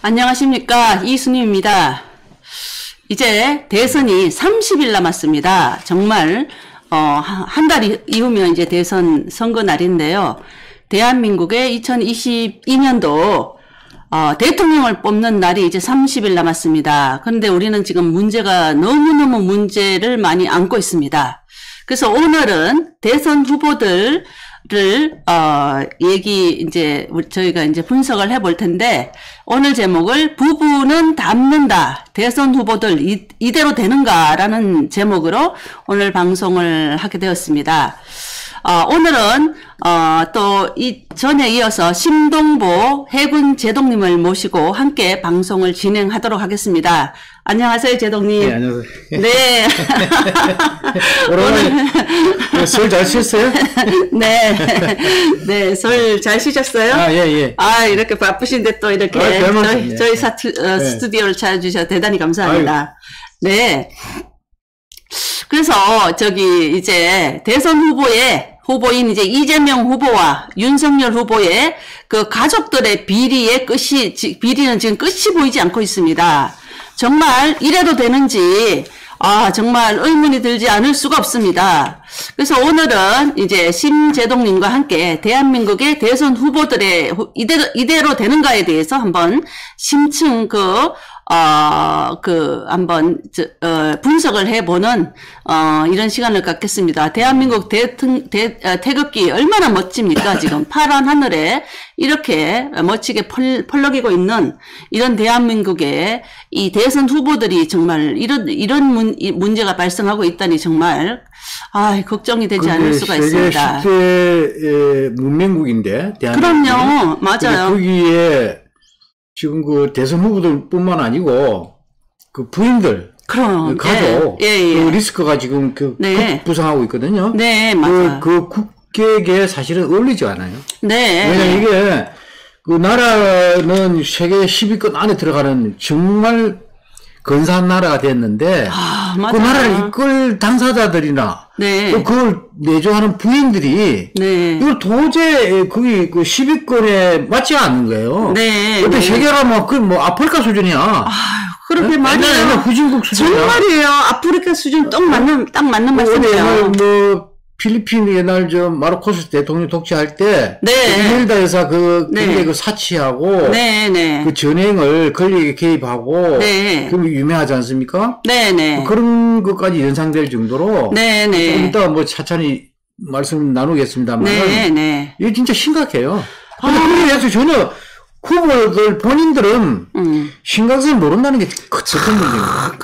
안녕하십니까, 이순희입니다. 이제 대선이 30일 남았습니다. 정말 한 달 이후면 이제 대선 선거 날인데요. 대한민국의 2022년도 대통령을 뽑는 날이 이제 30일 남았습니다. 그런데 우리는 지금 문제가 너무너무 문제를 많이 안고 있습니다. 그래서 오늘은 대선 후보들 저희가 이제 분석을 해볼 텐데, 오늘 제목을 부부는 닮는다. 대선 후보들 이대로 되는가라는 제목으로 오늘 방송을 하게 되었습니다. 오늘은, 전에 이어서 심동보 해군 제독님을 모시고 함께 방송을 진행하도록 하겠습니다. 안녕하세요, 제독님. 네, 안녕하세요. 네. 오늘 술 잘 쉬었어요? 네. 네, 술 잘 쉬셨어요? 아, 예, 예. 아, 이렇게 바쁘신데 또 이렇게 저희 스튜디오를 찾아주셔서 대단히 감사합니다. 아유. 네. 그래서 이제 대선 후보인 이제 이재명 후보와 윤석열 후보의 그 가족들의 비리는 지금 끝이 보이지 않고 있습니다. 정말 이래도 되는지 정말 의문이 들지 않을 수가 없습니다. 그래서 오늘은 이제 심재동님과 함께 대한민국의 대선 후보들의 이대로 되는가에 대해서 한번 심층 한번 분석을 해보는 이런 시간을 갖겠습니다. 대한민국 태극기 얼마나 멋집니까? 지금 파란 하늘에 이렇게 멋지게 펄럭이고 있는 이런 대한민국의 이 대선 후보들이 정말 이런 문제가 발생하고 있다니 정말 걱정이 되지 않을 수가 있습니다. 세계 10대 문명국인데 대한민국이. 그럼요, 맞아요. 거기에 지금 그 대선 후보들뿐만 아니고 그 부인들, 그 가족, 그 리스크가 지금 급부상하고 있거든요. 네, 맞아요. 그 국격에 사실은 어울리지 않아요. 네. 왜냐면 이게 그 나라는 세계 10위권 안에 들어가는 정말 근사한 나라가 됐는데, 그 나라를 이끌 당사자들이나, 또 그걸 내조하는 부인들이, 이걸 도저히 거기 그 10위권에 맞지 않는 거예요. 근데 세계가 아프리카 수준이야. 그렇게 말이에요. 후진국 수준이야. 정말이에요. 아프리카 수준 딱 맞는 말씀이에요. 필리핀 옛날 마르코스 대통령 독재할 때 이멜다 여사 굉장히 사치하고 그 전행을 권력에 개입하고 그럼 유명하지 않습니까? 그런 것까지 연상될 정도로 좀 이따 차차히 말씀 나누겠습니다만 이게 진짜 심각해요. 근데 그에 대해서 전혀 후보들 본인들은 심각성을 모른다는 게 큰 문제입니다.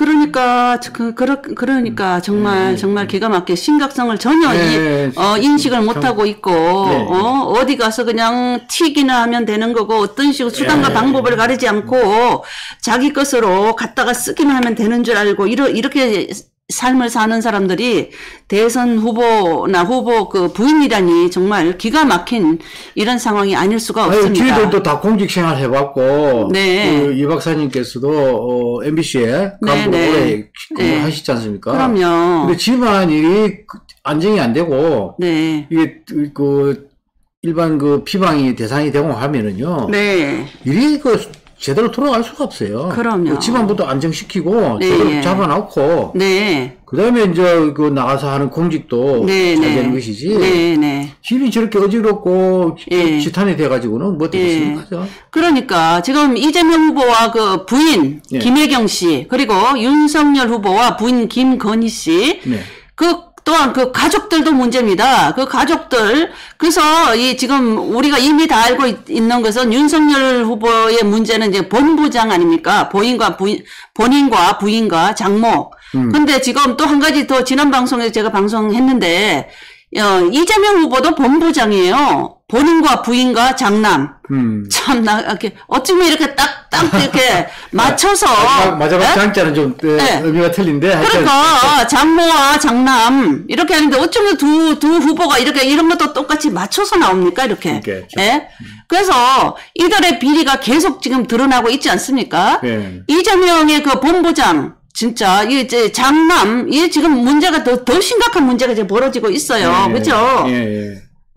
그러니까 정말 기가 막히게 심각성을 전혀 인식을 못하고 있고 어디 가서 그냥 튀기나 하면 되는 거고 어떤 식으로 수단과 방법을 가리지 않고 자기 것으로 갖다가 쓰기만 하면 되는 줄 알고 이렇게 삶을 사는 사람들이 대선 후보나 후보 그 부인이라니 정말 기가 막힌 이런 상황이 아닐 수가 없습니다. 저희들도 다 공직 생활 해봤고, 이 박사님께서도 MBC에 간부 오래 하시지 않습니까? 그럼요. 근데 집안이 안정이 안 되고, 이게 일반 피방이 대상이 되고 하면은요, 일이 제대로 돌아갈 수가 없어요. 그럼요. 집안부터 안정시키고, 제대로 잡아놓고, 그 다음에 이제 나가서 하는 공직도 잘 되는 것이지. 집이 저렇게 어지럽고, 지탄이 돼가지고는 뭐 되겠습니까? 그러니까, 지금 이재명 후보와 그 부인, 김혜경 씨, 그리고 윤석열 후보와 부인 김건희 씨, 또한 그 가족들도 문제입니다. 그 가족들. 그래서 지금 우리가 이미 다 알고 있는 것은 윤석열 후보의 문제는 이제 본부장 아닙니까? 본인과 부인과 장모. 근데 지금 또 한 가지 더 지난 방송에서 제가 방송했는데, 이재명 후보도 본부장이에요. 본인과 부인과 장남. 이렇게, 어쩌면 이렇게 딱 이렇게 맞춰서. 마지막 장자는 좀, 의미가 틀린데. 그러니까, 장모와 장남, 이렇게 하는데 어쩌면 두 후보가 이런 것도 똑같이 맞춰서 나옵니까? 이렇게. 그래서 이들의 비리가 계속 지금 드러나고 있지 않습니까? 이재명의 그 본부장, 진짜, 이제 장남, 이게 지금 문제가 더 심각한 문제가 이제 벌어지고 있어요. 그죠?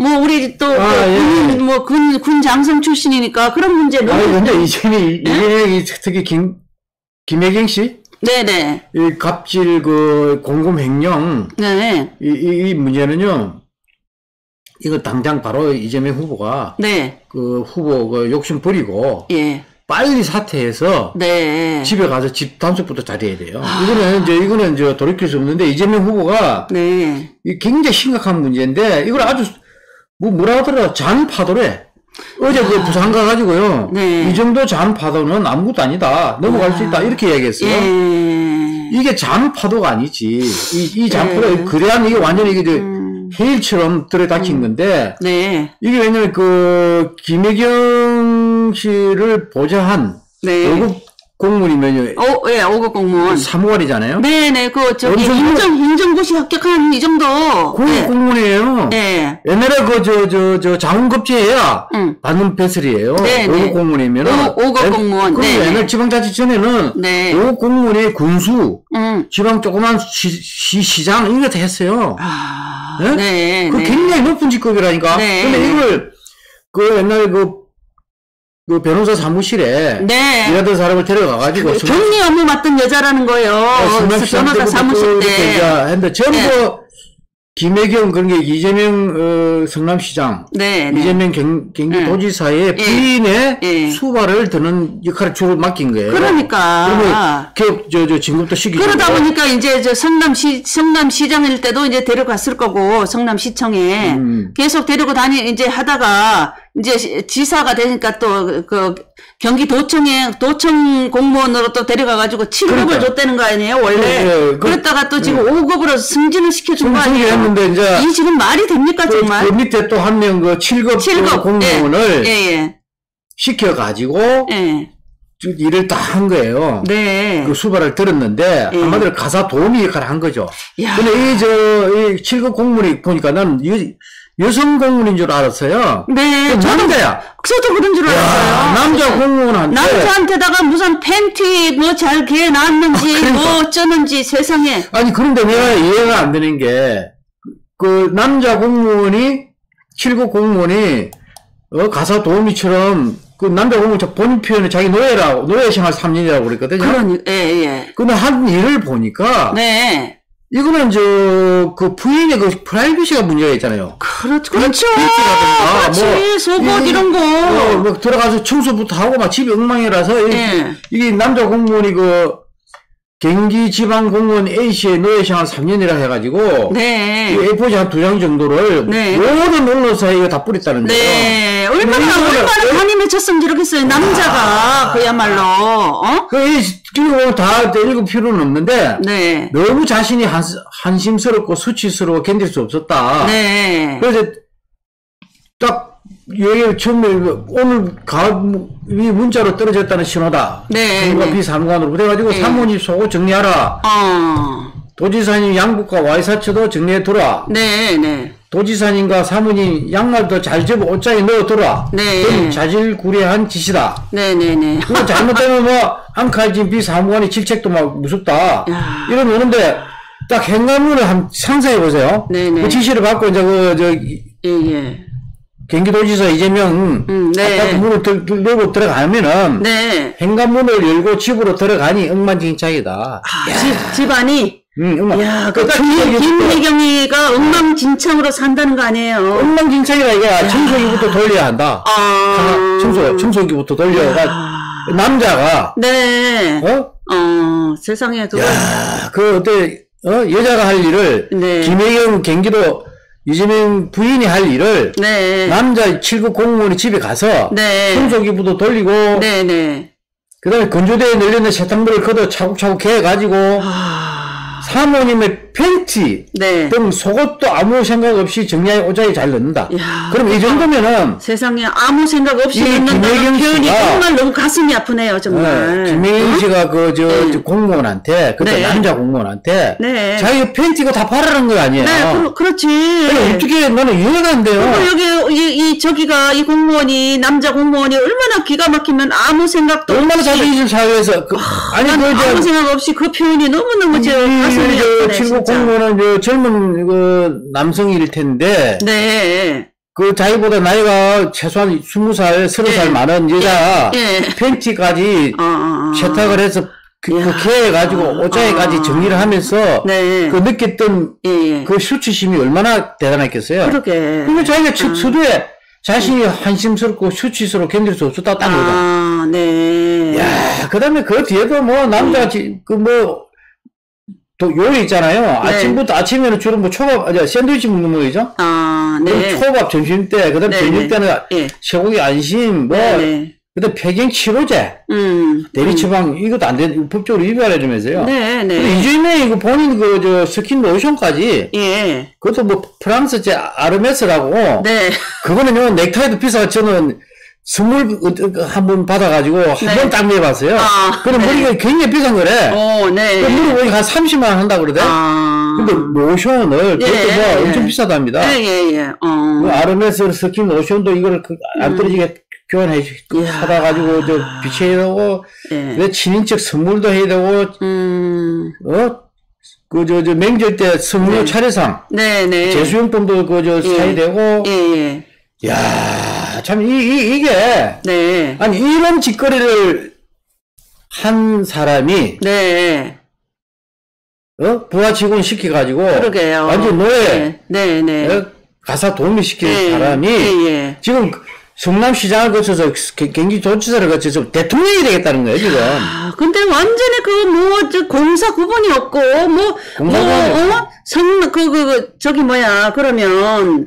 뭐 우리 또 군 장성 출신이니까 그런 문제 너무. 근데 이재명이 특히 김혜경 씨. 네네. 이 갑질 공금 횡령. 네. 이 문제는요. 이거 당장 바로 이재명 후보가. 네. 후보 욕심 버리고. 예. 빨리 사퇴해서. 네. 집에 가서 집 단속부터 잘해야 돼요. 이거는 돌이킬 수 없는데 이재명 후보가. 네. 굉장히 심각한 문제인데 이걸 아주 뭐라 하더라 잔파도래. 어제 부산 가가지고요. 네. 이 정도 잔파도는 아무것도 아니다. 넘어갈 수 있다. 이렇게 얘기했어요. 이게 잔파도가 아니지. 이 잔파도 그래야 이게 완전히 이게 해일처럼 들어닥친 건데. 네. 이게 왜냐면 김혜경 씨를 보좌한. 네. 외국 공무원이면요. 예, 5급 공무원. 3월이잖아요. 네네, 행정고시 합격한 이 정도. 고급 공무원이에요. 네. 옛날에 자원급제해야 받는 배슬이에요. 5급 공무원이면. 5급 공무원. 그리고 옛날 지방자치 전에는 5급 공무원의 군수, 지방 조그만 시장, 이런 것도 했어요. 네. 굉장히 높은 직급이라니까. 네. 근데 이걸, 옛날에 변호사 사무실에 일하던 사람을 데려가가지고 격리 업무 맡던 여자라는 거예요. 변호사 사무실 때. 했는데 전부 김혜경 그런 게 이재명 성남시장, 이재명 경기도지사의 부인의 수발을 드는 역할을 주로 맡긴 거예요. 그러니까. 그러면 진급도 시키고. 그러다 보니까 이제 성남시장일 때도 이제 데려갔을 거고 성남시청에 계속 데리고 이제 하다가 이제 지사가 되니까 또 경기도청 공무원으로 또 데려가가지고 7급을 줬다는 거 아니에요, 원래? 그랬다가 또 지금 5급으로 승진을 시켜준 거 아니에요? 했는데 이제. 이 지금 말이 됩니까, 정말? 그 밑에 또 한 명 7급 공무원을. 시켜가지고. 일을 다 한 거예요. 네. 그 수발을 들었는데, 한마디로 가사 도우미 역할을 한 거죠. 근데 이 7급 공무원이 보니까 나는 여성 공무원인 줄 알았어요. 네. 남자야. 저도 그런 줄 알았어요. 남자 공무원한테. 남자한테다가 무슨 팬티 잘 개에 놨는지, 어쩌는지 세상에. 아니, 그런데 내가 이해가 안 되는 게, 남자 공무원이, 7급 공무원이, 가사 도우미처럼, 남자 공무원 본인 표현을 자기 노예 생활 3년이라고 그랬거든요. 근데 한 일을 보니까. 네. 이거는 부인의 프라이버시가 문제가 있잖아요. 그렇죠. 그렇지, 속옷 이런 거. 들어가서 청소부터 하고 집이 엉망이라서, 이게 남자 공무원이 경기지방공무원 A씨의 노예생활 3년이라 해가지고. 네. A4지 한 2장 정도를. 모든 언론사에 이거 다 뿌렸다는 거예요. 네. 얼마나 간이 맺혔으면 저렇겠어요. 남자가, 그야말로, 그리고 다 읽을 필요는 없는데. 네. 너무 자신이 한심스럽고 수치스러워 견딜 수 없었다. 네. 그래서 얘 처음에 오늘 이 문자로 떨어졌다는 신호다. 상무가 비상무관으로 그래가지고 사모님 속옷 정리하라. 도지사님 양복과 와이셔츠도 정리해두라. 도지사님과 사모님 양말도 잘 접어 옷장에 넣어두라. 그건 자질구레한 짓이다. 그거 잘못되면 안칼진 비상무관의 질책도 막 무섭다. 이러면 오는데 딱 행간문을 한번 상상해보세요. 그 지시를 받고 이제 경기도지사 이재명 아까 문을 열고 들어가면은 현관문을 열고 집으로 들어가니 엉망진창이다. 집안이 그러니까 김혜경이가 엉망진창으로 산다는 거 아니에요? 엉망진창이라 이게 청소기부터 돌려야 한다. 청소기부터 돌려가 남자가 세상에 여자가 할 일을 김혜경 경기도 이재명 부인이 할 일을 남자 7급 공무원이 집에 가서 청소기부터 돌리고 그 다음에 건조대에 널려있는 세탁물을 걷어 차곡차곡 해가지고 사모님의 팬티 등 속옷도 아무 생각 없이 정리하에 옷장에 잘 넣는다. 그럼 이 정도면은 세상에 아무 생각 없이 넣는다는 표현이 정말 너무 가슴이 아프네요. 정말. 김혜경 씨가 공무원한테 남자 공무원한테 자기 팬티가 다 바라는 거 아니에요? 그렇지. 어떻게 나는 이해가 안 돼요. 여기 이 공무원이 남자 공무원이 얼마나 기가 막히면 아무 생각도 얼마나 자존심 상해서 아무 생각 없이 그 표현이 너무너무 가슴이 아프네. 친구 공무원은 젊은 남성일 텐데 그 자기보다 나이가 최소한 20살, 30살 많은 여자 팬티까지 세탁을 해서 개해가지고 옷장에까지 정리를 하면서 그 느꼈던 그 수치심이 얼마나 대단했겠어요. 그러니까 자기가 서두에 자신이 한심스럽고 수치스럽고 견딜 수 없었다 딴 거다. 야, 그 다음에 그 뒤에도 뭐 남자 또 요리 있잖아요. 아침에는 주로 뭐 초밥, 샌드위치 먹는 거죠. 초밥 점심 때, 그 다음에 저녁 때는 쇠고기 안심, 그 다음에 폐경 치료제, 대리 처방, 이것도 안 돼, 법적으로 위반해주면서요. 이주임에 이거 본인 스킨 로션까지, 그것도 뭐 프랑스제 아르메스라고, 그거는요, 넥타이도 비싸서 저는 선물 한 번 받아가지고 한 번 딱 매봤어요. 그럼 머리가 굉장히 비싼 거래. 그 머리 한 30만 원 한다 그러대. 근데 로션을 그것도 뭐 엄청 비싸답니다. 그 아르메스 스킨 로션도 이걸 안 떨어지게 교환해 사다 가지고 비치해야 되고, 친인척 선물도 해야 되고, 명절 때 선물 차례상, 제수용품도 사야 되고, 야, 참, 이게, 아니, 이런 짓거리를 한 사람이, 부하 직원 시켜가지고, 완전 노예, 가사 도우미 시키는 사람이, 지금 성남시장을 거쳐서 경기도지사를 거쳐서 대통령이 되겠다는 거예요, 지금. 근데 완전히 공사 구분이 없고, 그러면,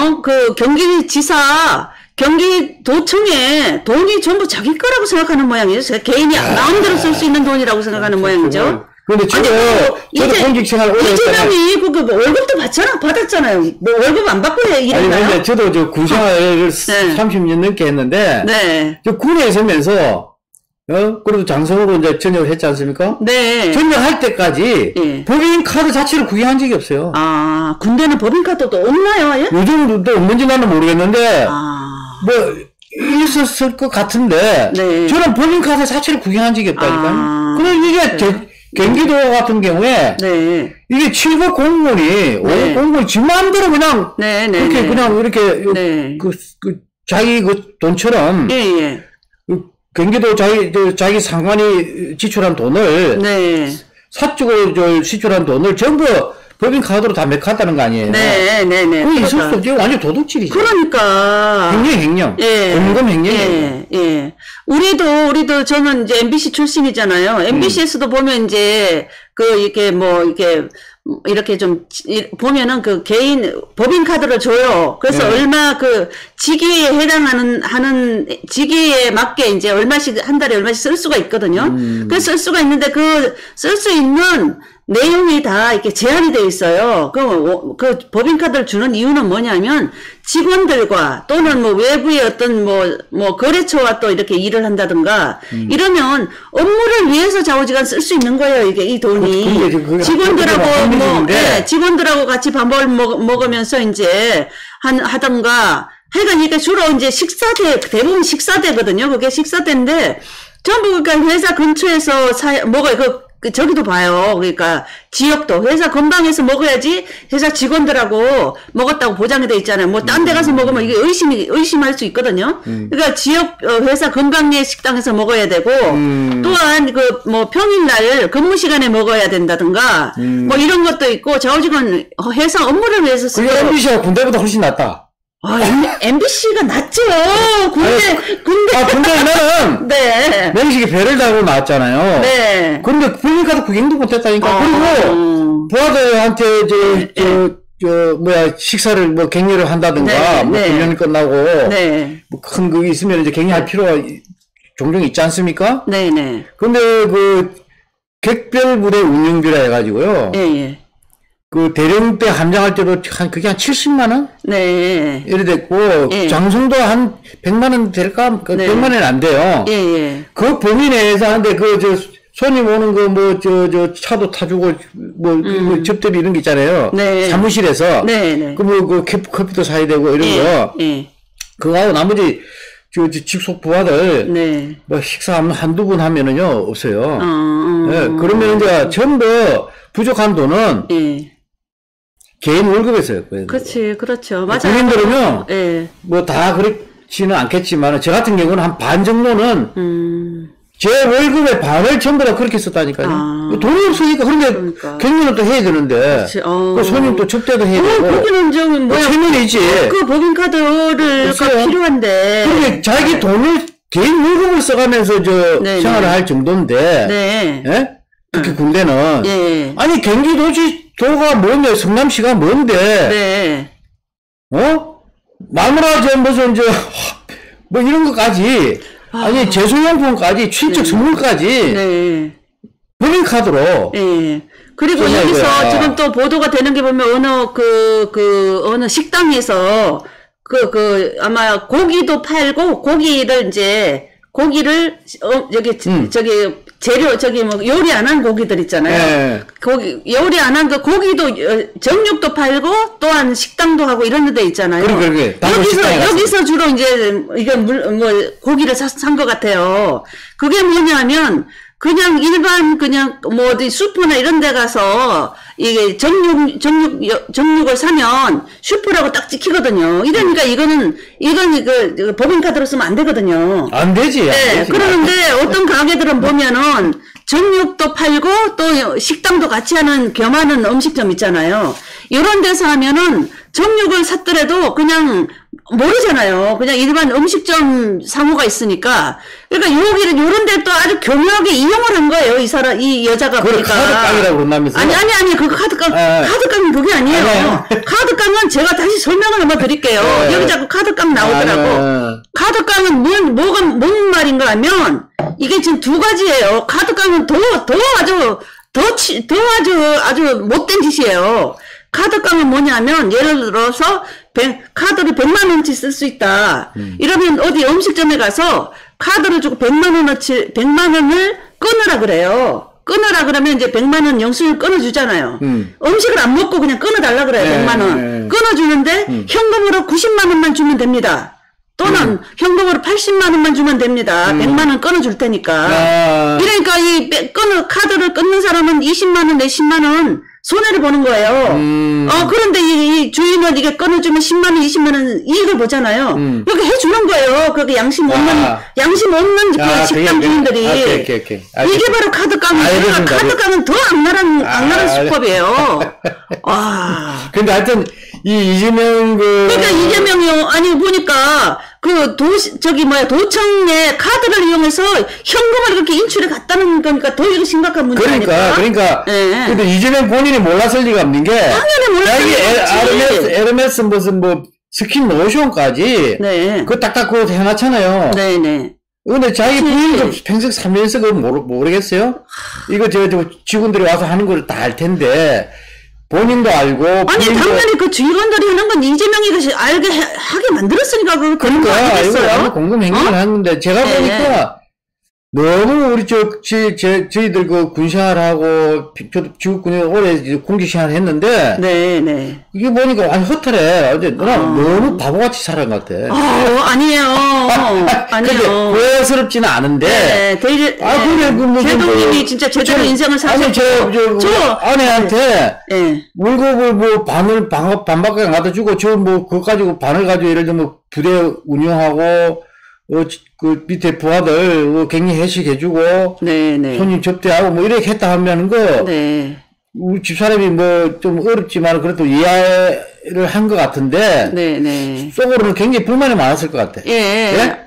경기지사, 경기도청에 돈이 전부 자기 거라고 생각하는 모양이죠. 개인이 마음대로 쓸 수 있는 돈이라고 생각하는 모양이죠. 근데 저도 공직생활 오래 했잖아요. 이재명이 월급도 받았잖아요. 뭐 월급 안 받고 일했나요? 아니, 근데 저도 군생활을 30년 넘게 했는데, 저 군에 있으면서, 그래도 장성으로 이제 전역을 했지 않습니까? 전역할 때까지 법인카드 자체를 구경한 적이 없어요. 군대는 법인카드도 없나요? 요즘도 없는지 나는 모르겠는데, 있었을 것 같은데, 저는 법인카드 자체를 구경한 적이 없다니까요. 그래, 이게, 경기도 같은 경우에, 이게 7급 공무원이, 5급 공무원이 지 마음대로 그냥, 자기 돈처럼, 경기도 자기 상관이 지출한 돈을, 사적으로 지출한 돈을 전부 법인카드로 다 맥혔다는 거 아니에요? 그거 있을 수 없지. 완전 도둑질이죠. 그러니까. 횡령. 공금 횡령이에요. 우리도 저는 이제 MBC 출신이잖아요. MBC에서도 보면 이제, 이렇게 좀, 보면은 개인, 법인카드를 줘요. 그래서 얼마 직위에 하는 직위에 맞게 이제 한 달에 얼마씩 쓸 수가 있거든요. 그래서 쓸 수가 있는데 쓸 수 있는 내용이 다 이렇게 제한이 되어 있어요. 그 법인카드를 주는 이유는 뭐냐면 직원들과 또는 외부의 어떤 거래처와 또 이렇게 일을 한다든가 이러면 업무를 위해서 좌우지간 쓸 수 있는 거예요. 이 돈이. 직원들하고 같이 밥을 먹으면서 이제 하던가 하여간 이게 주로 이제 대부분 식사대거든요. 그게 식사대인데 전부 그러니까 회사 근처에서 저기도 봐요. 그러니까 지역도 회사 근방에서 먹어야지 회사 직원들하고 먹었다고 보장이 돼 있잖아요. 딴 데 가서 먹으면 이게 의심할 수 있거든요. 그러니까 지역 회사 근방의 식당에서 먹어야 되고 또한 평일날 근무 시간에 먹어야 된다든가 이런 것도 있고 좌우지간 회사 업무를 위해서 쓰고. 그게 MBC가 군대보다 훨씬 낫다. MBC가 낫죠. 군대에는 명식이 배를 달고 나왔잖아요. 그런데 법인카드 구경도 못했다니까. 그리고 부하들한테 식사를 격려를 한다든가 훈련이 끝나고 큰 그게 있으면 이제 격려할 필요가 종종 있지 않습니까? 근데 객별부대 운영비라 해가지고요. 대령 때 함장할 때도 그게 한 70만원? 이래 됐고, 장성도 한 100만원 될까? 100만원은 안 돼요. 그 범위 내에서 하는데, 손님 오는 차도 타주고, 접대비 이런 게 있잖아요. 사무실에서. 커피도 사야 되고, 이런 거. 그거하고 나머지, 직속 부하들, 식사 한두 번 하면은요, 없어요. 그러면 이제 전부 부족한 돈은, 개인 월급에 써요. 그렇지, 그렇죠. 맞아요. 군인들은요, 예. 뭐 다 그렇지는 않겠지만, 저 같은 경우는 한 반 정도는, 제 월급의 반을 전부 다 그렇게 썼다니까요. 돈이 없으니까. 그런데 경리는 또 해야 되는데, 그 손님 또 접대도 해야 되고. 거기는 좀 뭐야. 최면이지. 그 법인카드를 필요한데. 그러니까 자기 돈을, 개인 월급을 써가면서 생활을 할 정도인데, 네. 예? 특히 군대는. 네. 아니, 경기도가 뭔데, 성남시가 뭔데, 네. 마누라, 무슨, 뭐 이런 것까지, 아니, 제수용품까지, 취직 선물까지, 네. 법인카드로. 네. 그리고 여기서 지금 또 보도가 되는 게 보면, 어느 식당에서, 아마 고기도 팔고, 고기를, 재료, 요리 안 한 고기들 있잖아요. 네. 요리 안 한 고기도, 정육도 팔고, 또한 식당도 하고 이런 데 있잖아요. 그래. 여기서 주로 이제, 고기를 산 것 같아요. 그게 뭐냐면, 그냥 어디 슈퍼나 이런 데 가서, 이게 정육을 사면 슈퍼라고 딱 찍히거든요. 이러니까 이건 법인카드로 쓰면 안 되거든요. 안 되지. 네. 그러는데 어떤 가게들은 보면은 정육도 팔고 또 식당도 같이 하는 겸하는 음식점 있잖아요. 이런 데서 하면은 정육을 샀더라도 그냥 모르잖아요. 그냥 일반 음식점 상호가 있으니까. 그러니까 요런 데 또 아주 교묘하게 이용을 한 거예요. 이 여자가 보니까. 카드깡이라고 그런다면서요? 아니, 그 카드깡이 그게 아니에요. 카드깡은 제가 다시 설명을 한번 드릴게요. 여기 자꾸 카드깡 나오더라고. 카드깡은 뭔 말인가 하면, 이게 지금 두 가지예요. 카드깡은 아주 못된 짓이에요. 카드깡은 뭐냐면, 예를 들어서, 카드를 100만원치 쓸 수 있다. 이러면 어디 음식점에 가서 카드를 주고 100만원을 끊으라 그래요. 끊으라 그러면 이제 100만원 영수증을 끊어주잖아요. 음식을 안 먹고 그냥 끊어달라 그래요. 100만원. 끊어주는데 현금으로 90만원만 주면 됩니다. 또는 현금으로 80만원만 주면 됩니다. 100만원 끊어줄 테니까. 그러니까 카드를 끊는 사람은 20만원 내 10만원 손해를 보는 거예요. 그런데 이 주인은 이게 끊어주면 10만원, 20만원 이익을 보잖아요. 이렇게 해주는 거예요. 그렇게 양심 없는 그 식당 주인들이. 오케이. 이게 바로 카드깡이에요. 카드깡은 더 악랄한 수법이에요. 와. 근데 하여튼, 그러니까 이재명이요. 아니, 보니까, 도청에 카드를 이용해서 현금을 이렇게 인출해 갔다는 거니까 더 이거 심각한 문제 아닙니까? 그러니까. 네. 근데 이재명 본인이 몰랐을 리가 없는 게. 당연히 몰랐을 에르메스 무슨 스킨 로션까지. 네. 그거 딱딱 그거 해놨잖아요. 네네. 근데 자기 부인도 평생 3년에서 그거 모르겠어요? 이거 직원들이 와서 하는 걸 다 알 텐데. 본인도 알고. 아니, 당연히 그 직원들이 하는 건 이재명이 하게 만들었으니까 그러니까, 이거 공금 행위를 하는데, 제가 보니까, 너무 우리 저희들 군생활하고, 지국군에 오래 공직생활 했는데, 네. 이게 보니까 완전 허탈해. 너무 바보같이 살아간 것 같아. 아니에요. 아니에요. 후회스럽지는 않은데. 제동님이 진짜 제대로 인생을 사셨고. 저 아내한테, 월급을 반밖에 안 갖다 주고, 그거 가지고 반을 가지고 예를 들면 부대 운영하고, 그 밑에 부하들 격리 회식해주고 손님 접대하고 이렇게 했다 하면 우리 집사람이 좀 어렵지만 그래도 이해를 한 것 같은데 속으로는 굉장히 불만이 많았을 것 같아. 예?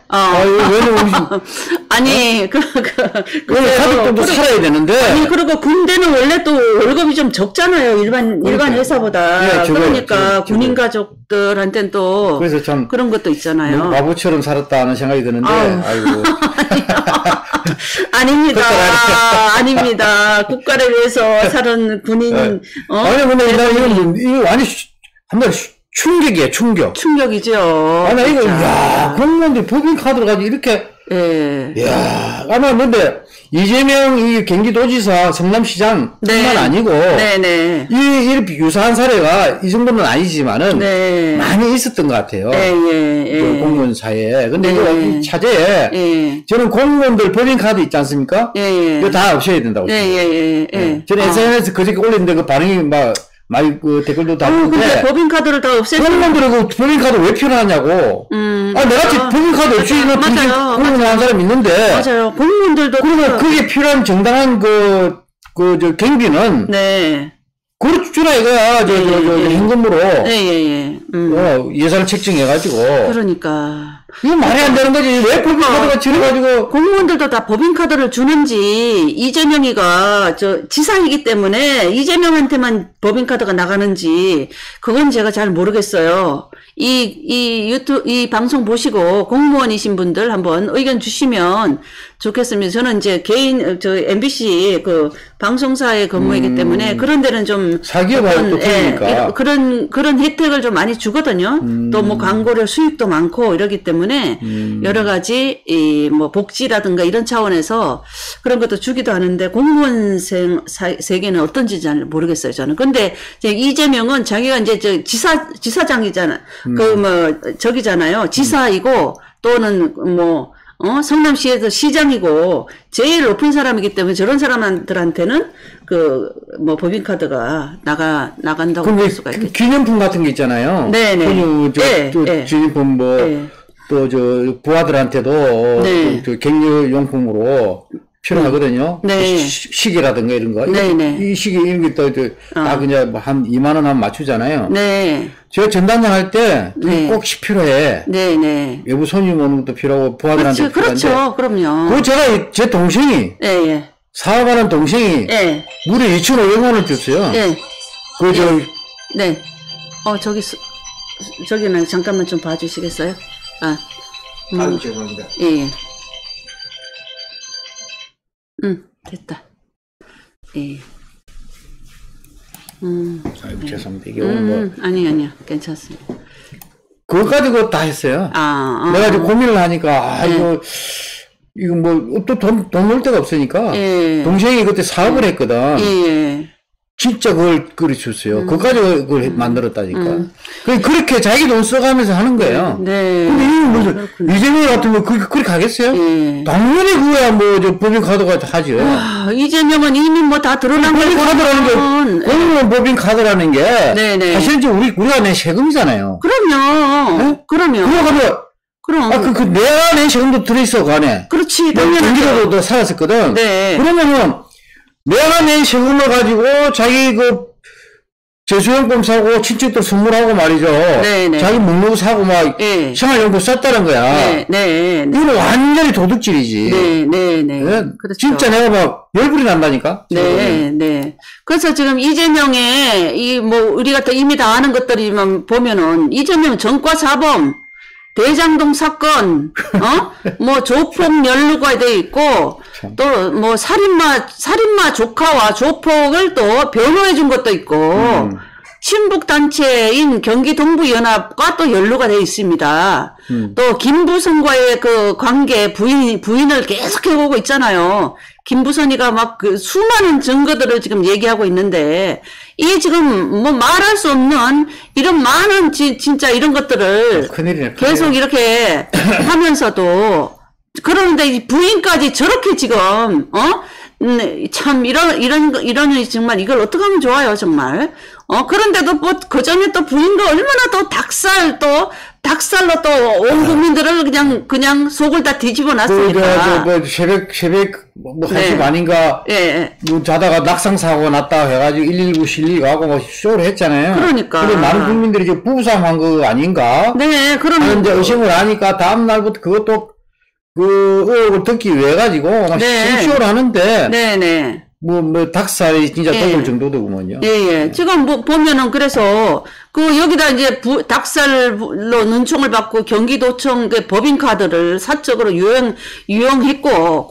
아니 가족들도 살아야 되는데. 아니 그리고 군대는 원래 또 월급이 좀 적잖아요. 일반 회사보다. 그러니까 군인 가족들한테는 또 그래서 참 그런 것도 있잖아요. 바보처럼 살았다 하는 생각이 드는데. 아이고. 아닙니다. 국가를 위해서 살은 군인. 아니 근데 이거 완전 한번 충격이에요, 충격. 충격이죠. 아니, 이거, 공무원들 법인카드를 가지고 이렇게. 근데, 이재명 경기도지사 성남시장 뿐만 아니고. 이렇게 유사한 사례가 이 정도는 아니지만은. 많이 있었던 것 같아요. 그 공무원 사이에. 근데 이 차제에. 저는 공무원들 법인카드 있지 않습니까? 이거 다 없애야 된다고. 저는 SNS 그저께 올렸는데 그 반응이 많이 그 댓글도 달리는데. 근데 법인카드를 다 없애서. 공무원들은 그 법인카드 왜 필요하냐고. 내가 법인카드 없이 공무원 사람 있는데. 맞아요. 공무원들도. 그러면 그게 필요한 정당한 저 경비는. 네. 그렇게 주라 이거야. 현금으로. 예산을 책정해가지고. 그러니까. 이거 말이 안 되는 거지. 왜 법인카드가 줄여가지고. 공무원들도 다 법인카드를 주는지, 이재명이가 지사이기 때문에 이재명한테만 법인카드가 나가는지, 그건 제가 잘 모르겠어요. 이 방송 보시고 공무원이신 분들 한번 의견 주시면 좋겠습니다. 저는 이제 MBC 방송사의 근무이기 때문에 그런 데는 좀. 사기업하고 또 틀리니까. 그런 혜택을 좀 많이 주거든요. 또 뭐 광고료 수익도 많고 이러기 때문에 여러 가지, 복지라든가 이런 차원에서 그런 것도 주기도 하는데 공무원 세계는 어떤지 잘 모르겠어요, 저는. 근데 이재명은 자기가 이제 지사장이잖아. 저기잖아요. 지사이고 또는 성남시에서 시장이고 제일 높은 사람이기 때문에 저런 사람들한테는 법인카드가 나간다고 볼 수가 있겠죠. 기념품 같은 게 있잖아요. 네네. 기념품 또 부하들한테도 격려용품으로 필요하거든요. 네. 시계라든가 이런 거. 네네. 이 시계 이런 게 또 다 그냥 한 2만 원 하면 맞추잖아요. 네. 제가 전단장 할 때 꼭 필요해. 네네. 외부 손님 오는 것도 필요하고 부하들한테 필요한데. 그렇죠. 그럼요. 그거 제가 제 동생이 사업하는 동생이 무려 2,500만 원 줬어요. 네. 저기는 잠깐만 좀 봐주시겠어요? 죄송합니다. 됐다. 죄송합니다. 이게 오늘 아니요. 괜찮습니다. 그거 가지고 다 했어요. 내가 이제 고민을 하니까, 이거 또 돈 넣을 데가 없으니까, 동생이 그때 사업을 했거든. 진짜 그걸 줬어요. 그거 가지고 그걸 만들었다니까. 그렇게 자기 돈 써가면서 하는 거예요. 네. 근데 이건 무슨, 이재명 같은 거 그렇게 가겠어요? 당연히 그거야, 법인카드가 하죠. 이재명은 이미 다 드러난 거예요. 법인카드라는 게, 공무원 법인카드라는 게, 사실 이제 우리가 낸 세금이잖아요. 그럼요. 그럼. 내가 낸 세금도 들어있어, 그 안에. 그렇지, 경기도도 살았었거든. 그러면은, 내가 낸 세금을 가지고 자기 제수용품 사고 친척들 선물하고 말이죠. 자기 먹는 사고 생활용품 썼다는 거야. 이건 완전히 도둑질이지. 그렇죠. 진짜 내가 열불이 난다니까. 그래서 지금 이재명의 우리가 또 이미 다 아는 것들이만 보면은 이재명 전과사범 대장동 사건, 조폭 연루가 돼 있고, 또, 살인마 조카와 조폭을 또 변호해 준 것도 있고, 친북단체인 경기동부연합과 또 연루가 돼 있습니다. 또, 김부선과의 관계, 부인을 계속 해오고 있잖아요. 김부선이가 수많은 증거들을 지금 얘기하고 있는데, 이 지금 말할 수 없는 이런 많은 진짜 이런 것들을 큰일이네. 계속 이렇게 하면서도 그러는데 이 부인까지 저렇게 지금 참 이런 정말 이걸 어떻게 하면 좋아요 정말. 그런데도 그 전에 또 부인도 얼마나 또 닭살로 또 온 국민들을 그냥 속을 다 뒤집어 놨으니까. 새벽 1시 반인가 자다가 낙상사고가 났다 해가지고 119 실리가고 쇼를 했잖아요. 그러니까. 근데 많은 국민들이 이제 부부싸움한 거 아닌가? 그런 이제 의심을 하니까 다음 날부터 그것도 의혹을 듣기 위해 가지고 쇼를 하는데. 닭살이 진짜 떠올 정도더구먼요. 지금 보면은 그래서, 여기다 이제 닭살로 눈총을 받고 경기도청 법인카드를 사적으로 유용했고,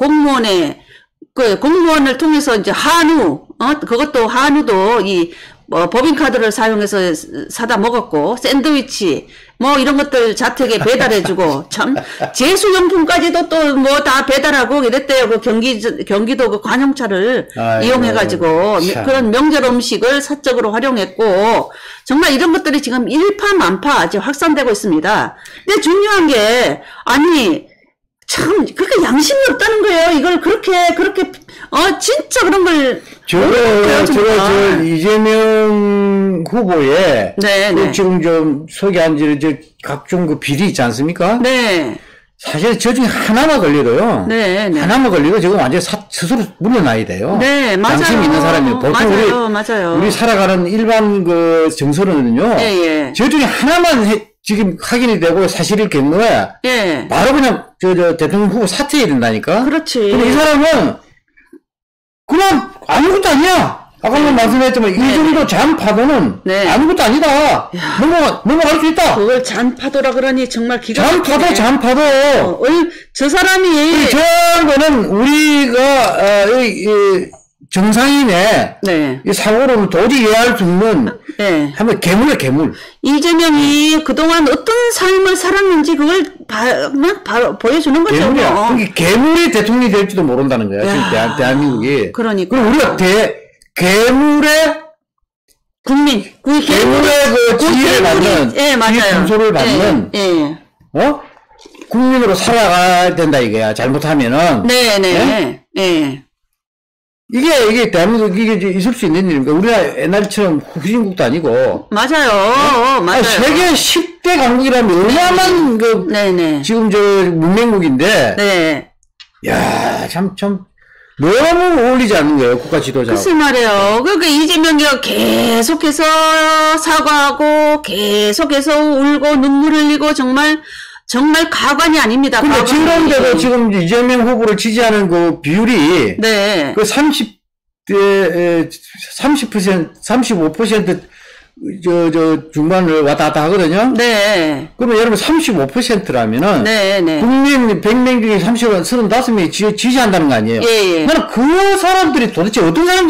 공무원을 통해서 이제 그것도 한우도 법인카드를 사용해서 사다 먹었고, 샌드위치, 이런 것들 자택에 배달해주고, 참, 제수용품까지도 또 다 배달하고 이랬대요. 경기도 관용차를 이용해가지고, 그런 명절 음식을 사적으로 활용했고, 정말 이런 것들이 지금 일파만파 이제 확산되고 있습니다. 근데 중요한 게, 참, 그렇게 양심이 없다는 거예요. 이걸 그렇게, 진짜 그런 걸. 저 이재명 후보의. 네, 네. 지금 좀 소개한 각종 그 비리 있지 않습니까? 네. 사실 저 중에 하나만 걸려도요. 네, 네. 하나만 걸리고 지금 완전히 스스로 물러나야 돼요. 네, 맞아요. 양심 있는 사람이요. 보통 맞아요. 우리 살아가는 일반 그 정서는요. 예, 예. 저 중에 하나만 지금 확인이 되고 사실일 경우에. 예. 바로 그냥 대통령 후보 사퇴해야 된다니까. 그렇지. 근데 이 사람은 그냥 아무것도 아니야. 아까 말씀했지만 이 정도 잔파도는 아무것도 아니다. 넘어갈 수 있다. 그걸 잔파도라 그러니 정말 기가 막히네. 잔파도. 저 사람이. 저런 거는 우리가 정상인의 이 사고로는 도저히 이해할 수 없는 한번 괴물. 이재명이 그동안 어떤 삶을 살았는지 그걸 바로 보여주는 거죠. 괴물이야. 괴물이 대통령이 될지도 모른다는 거야. 지금 대한민국이. 그러니까. 그럼 우리가 괴물의 괴물의 그 지혜를 받는, 지혜 분소를 받는, 국민으로 살아가야 된다 이거야. 잘못하면은. 네네. 이게 대한민국 이게 있을 수 있는 일입니까? 우리가 옛날처럼 후진국도 아니고. 맞아요. 맞아요. 세계 10대 강국이라면 얼마만 지금 문명국인데. 네. 야, 참 너무 어울리지 않는 거예요, 국가 지도자. 글쎄 말이에요. 그러니까 이재명이가 계속해서 사과하고, 계속해서 울고, 눈물 흘리고, 정말 가관이 아닙니다. 근데 지금대로 지금 이재명 후보를 지지하는 그 비율이. 네. 그 35% 중반을 왔다 갔다 하거든요. 네. 그러면 여러분 35%라면은. 네. 국민 100명 중에 35명이 지지한다는 거 아니에요? 예. 나는 그 사람들이 도대체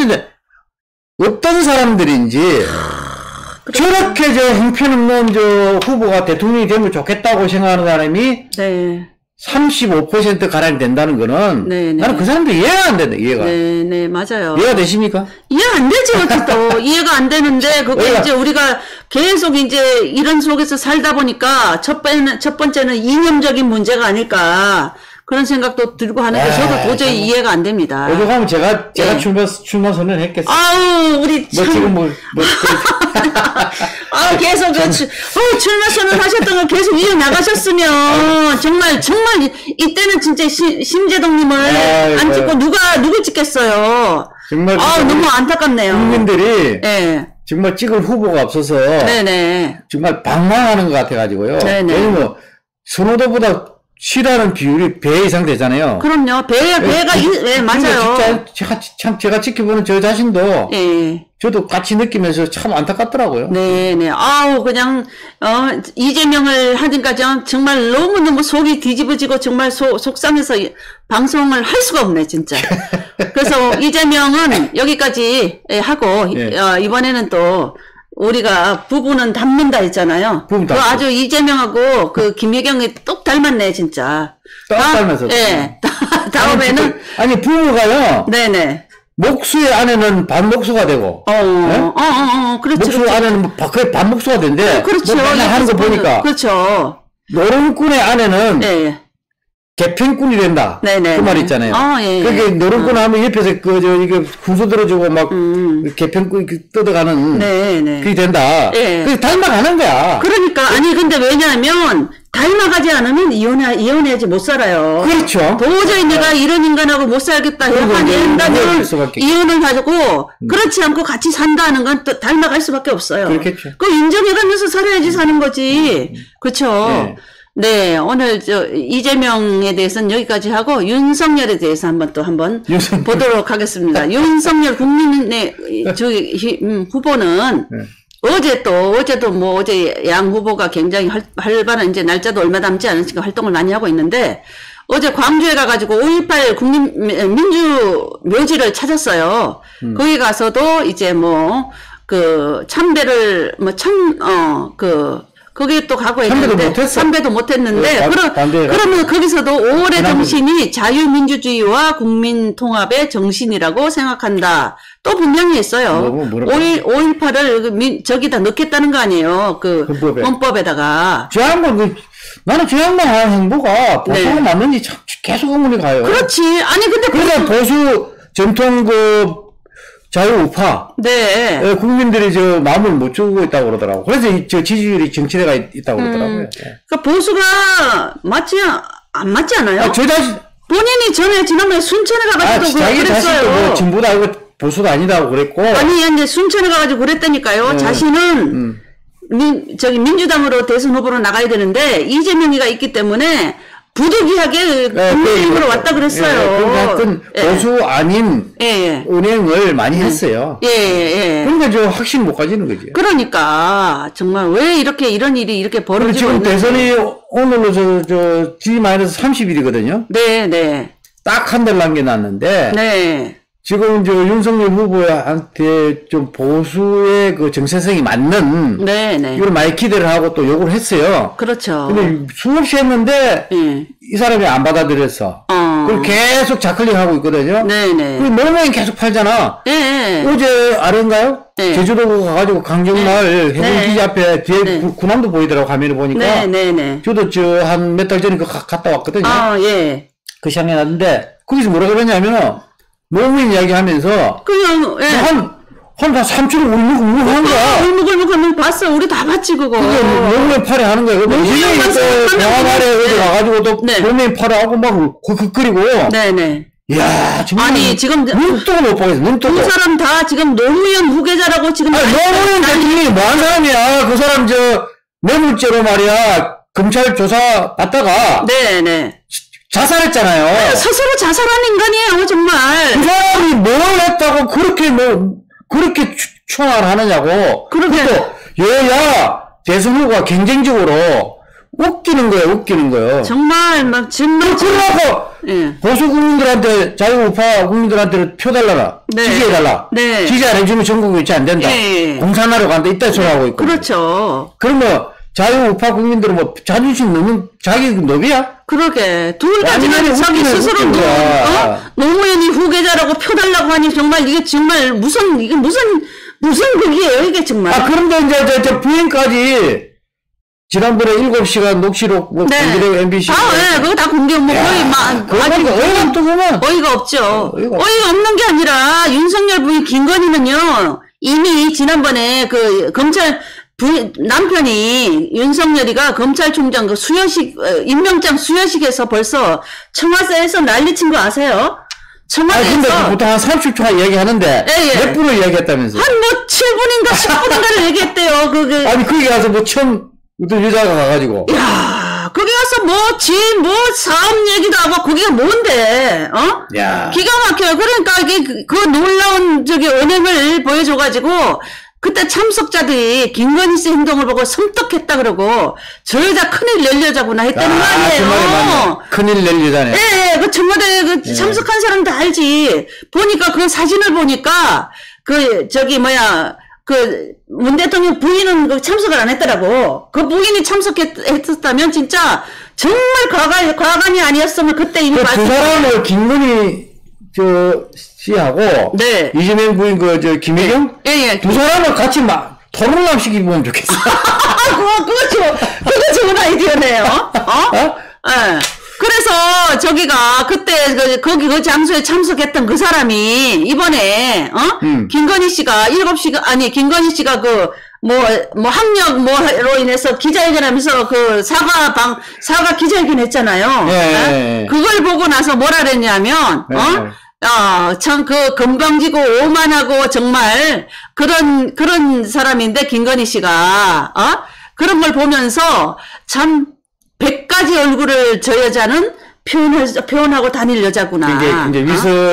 어떤 사람들인지. 저렇게 형편없는 후보가 대통령이 되면 좋겠다고 생각하는 사람이. 35% 가량이 된다는 거는. 나는 그 사람들 이해가 안 된다, 이해가. 네, 맞아요. 이해가 되십니까? 이해 안 되죠, 어쨌든. 이해가 안 되는데, 그게 이제 우리가 계속 이제 이런 속에서 살다 보니까 첫 번째는 이념적인 문제가 아닐까. 그런 생각도 들고 하는데 저도 도저히 이해가 안 됩니다. 오죽하면 제가 출마 선언했겠어요. 아우, 우리 참. 계속 출마 선언하셨던 걸 계속 이어나가셨으면 정말 이때는 진짜 심재동님을 안 찍고 누굴 찍겠어요. 정말 너무 안타깝네요. 국민들이 정말 찍을 후보가 없어서 정말 방황하는 것 같아가지고요. 왜냐면 선호도보다 싫어하는 비율이 배 이상 되잖아요. 그럼요. 배가 맞아요. 진짜 제가 지켜보는 저 자신도 저도 같이 느끼면서 참 안타깝더라고요. 네. 그냥 이재명을 하니까 정말 너무너무 속이 뒤집어지고 정말 속상해서 방송을 할 수가 없네 진짜. 그래서 이재명은 여기까지 하고 이번에는 또 우리가 부부는 닮는다 했잖아요. 그 아주 이재명하고 그 김혜경이 똑 닮았네 진짜. 똑 닮았어. 다음에는 아니 부부가요. 네네. 목수의 아내는 반목수가 되고. 그렇죠. 목수 아내는 거의 반목수가 된대. 그렇죠. 하는 거 보니까. 그렇죠. 노름꾼의 아내는. 개편꾼이 된다. 네네. 그 말 있잖아요. 그게 노름꾼 하면 옆에서 이게 군소 들어주고 막 개편꾼 뜯어가는. 그게 된다. 그게 닮아가는 거야. 그러니까 아니 근데 왜냐하면 닮아가지 않으면 이혼해야지 못 살아요. 그렇죠. 도저히 내가 이런 인간하고 못 살겠다 하는 이혼을 가지고 그렇지 않고 같이 산다는 건 또 닮아갈 수밖에 없어요. 그렇겠죠. 그거 인정해가면서 살아야지 사는 거지. 그렇죠. 네, 오늘 이재명에 대해서는 여기까지 하고 윤석열에 대해서 한번 보도록 하겠습니다. 윤석열 국민의 후보는 어제도 어제 양 후보가 굉장히 활발한 이제 날짜도 얼마 남지 않으니까 활동을 많이 하고 있는데 어제 광주에 가가지고 5.18 민주묘지를 찾았어요. 거기 가서도 이제 참배를 거기에 또 가고 했는데 참배도 못했는데 그러면 거기서도 5월의 정신이 자유민주주의와 국민통합의 정신이라고 생각한다. 또 분명히 했어요. 5.18을 저기다 넣겠다는 거 아니에요. 그 헌법에다가. 나는 저 양반 하는 행보가 보수가 맞는지 계속 의문이 가요. 그렇지. 아니 근데 그러니까 보수 전통 자유우파. 네. 국민들이 마음을 못 주고 있다고 그러더라고. 그래서 저 지지율이 정치대가 있다고 그러더라고요. 그러니까 보수가 안 맞지 않아요? 저 자신. 본인이 지난번에 순천에 가가지고 자기 자신도 진보도 아니고 보수도 아니다고 그랬고. 아니, 이제 순천에 가가지고 그랬다니까요. 자신은 민주당으로 대선 후보로 나가야 되는데 이재명이가 있기 때문에 부득이하게 국민의힘으로 왔다 그랬어요. 하여튼 보수 아닌 은행을 많이 했어요. 그러니까 저 확신 못 가지는 거지. 그러니까 정말 왜 이런 일이 이렇게 벌어지고 지금 대선이 오늘로 저 T-30일이거든요. 네. 딱 한 달 남겨놨는데. 네. 지금 윤석열 후보한테 좀 보수의 그 정체성이 맞는 이걸 많이 기대를 하고 또 요구를 했어요. 그렇죠. 근데 수없이 했는데 이 사람이 안 받아들였어. 그걸 계속 자클링하고 있거든요. 네네. 그리고 너무 계속 팔잖아. 어제 아래인가요? 제주도 가가지고 강정마을 해군기지 앞에 뒤에 군함도 보이더라고 화면을 보니까. 저도 한 몇 달 전에 갔다 왔거든요. 그 시장에 났는데 거기서 뭐라 그러냐면은 노무현 이야기 하면서 그냥 한 3초 울먹울먹 한 거야. 울먹울먹 봤어. 우리 다 봤지 그거. 그게 노무현 팔에 하는 거야. 근데 이재명이 또 대화 말에 어디 와가지고 또 노무현 팔에 하고 막 끄끄리고. 네네. 이야 정말. 아니 지금 눈뜨고 못 보겠어. 눈뜨고. 그 사람 다 지금 노무현 후계자라고 지금. 아니 노무현 대통령이 뭐한 사람이야. 그 사람 뇌물죄로 말이야. 검찰 조사 받다가. 네네. 자살했잖아요. 스스로 자살한 인간이에요, 정말. 그 사람이 뭘 했다고 그렇게 추앙을 하느냐고. 그렇게. 또 여야 대선 후보가 경쟁적으로 웃기는 거예요. 정말 막 정말. 그러고 보수 국민들한테 자유우파 국민들한테 표 달라라. 지지해달라. 지지 안 해주면 전국 유치 안 된다. 공산화로 간다. 이따 소리하고 있고. 그렇죠. 그러면 자유우파 국민들은 뭐 자존심 너무 자기 너비야? 그러게. 둘 다 지금 자기 스스로 노무현이 후계자라고 표 달라고 하니 정말 이게 정말 무슨 극이에요 이게 정말. 그런데 이제 저 부인까지 지난번에 7시간 녹취록 공개되고 MBC. 그거 다 공개 어이가 없죠. 어이가 없는 게 아니라 윤석열 부인 김건희는요 이미 지난번에 그 검찰 남편이 윤석열이가 검찰총장 그 임명장 수여식에서 벌써 청와대에서 난리친 거 아세요? 청와대에서. 근데 보통 한 30초 얘기하는데 몇 분을 얘기했다면서요? 한 7분인가 10분인가를 얘기했대요. 거기 가서 처음 어떤 여자가 가가지고. 야, 거기 가서 사업 얘기도 하고 거기가 뭔데, 야. 기가 막혀요. 그러니까 그 놀라운 은행을 보여줘가지고. 그때 참석자들이 김건희 씨 행동을 보고 섬뜩했다 그러고 저 여자 큰일 낼 여자구나 했다는 거 아니에요. 큰일 낼 여자네. 그 청와대 참석한 사람 다 알지. 보니까 그 사진을 보니까 문 대통령 부인은 참석을 안 했더라고. 그 부인이 참석했었다면 진짜 정말 과간이 아니었으면 그때 이미 두 사람을 김건희 씨하고 이재명 부인 김혜경 두 사람을 같이 토론람 시키면 좋겠어. 그거 좋은 아이디어네요. 그래서 그때 거기 그 장소에 참석했던 그 사람이 이번에 김건희 씨가 김건희 씨가 학력로 인해서 기자회견하면서 사과 기자회견 했잖아요. 그걸 보고 나서 뭐라 그랬냐면 참 건방지고 오만하고 정말 그런 사람인데 김건희 씨가 그런 걸 보면서 참 100가지 얼굴을 저 여자는 표현하고 다닐 여자구나. 이제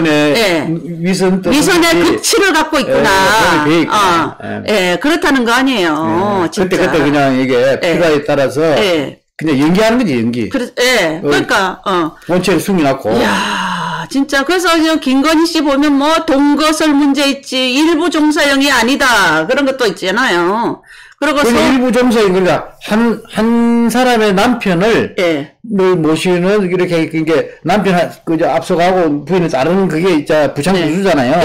위선의 극치를 갖고 있구나. 그렇다는 거 아니에요. 진짜. 그때 그냥 이게 필요에 따라서 그냥 연기하는 거지, 연기. 그러니까 원칙을 숨겨놨고. 이야, 진짜 그래서 김건희 씨 보면 동거설 문제 있지, 일부 종사형이 아니다 그런 것도 있잖아요. 그리고 일부 종사형 그러니까 한 사람의 남편을 모시는 이렇게 남편 앞서가고 부인을 따르는 그게 있자 부창부수잖아요.